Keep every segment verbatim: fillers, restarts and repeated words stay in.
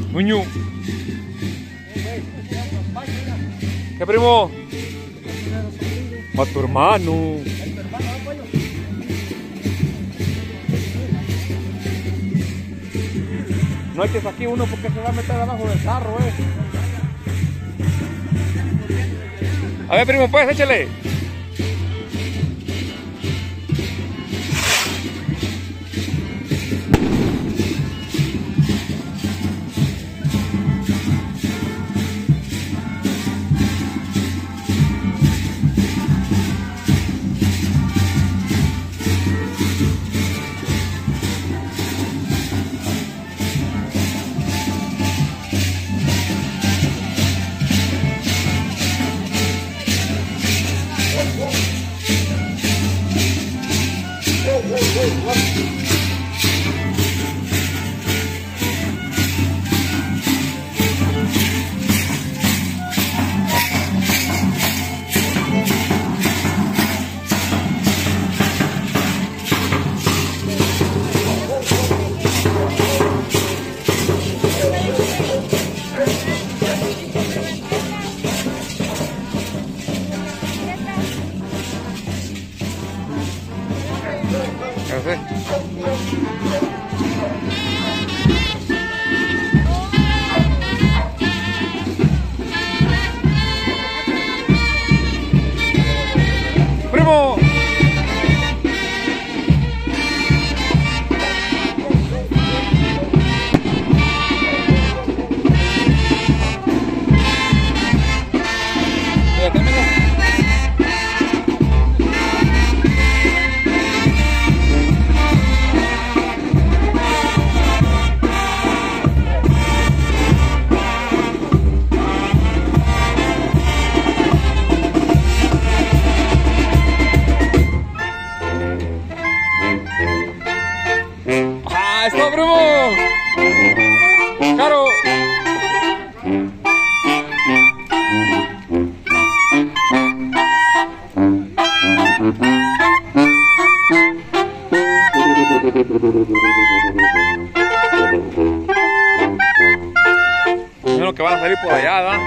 Muño. ¿Qué, primo? A tu hermano. No eches aquí uno porque se va a meter abajo del carro, eh. A ver, primo, pues, échale. Primo. ¡Ah, está, primo! ¡Caro! Uno que van a salir por allá, ¿verdad?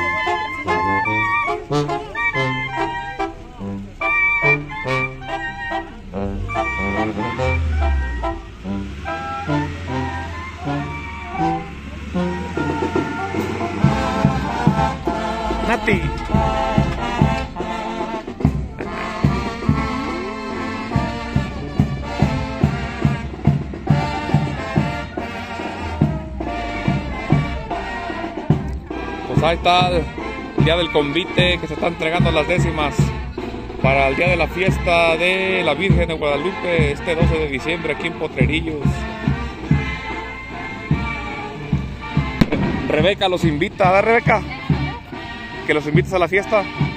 Nati. Pues ahí está el día del convite, que se está entregando las décimas para el día de la fiesta de la Virgen de Guadalupe este doce de diciembre aquí en Potrerillos. Rebeca los invita, ¿verdad, Rebeca? Que los invites a la fiesta.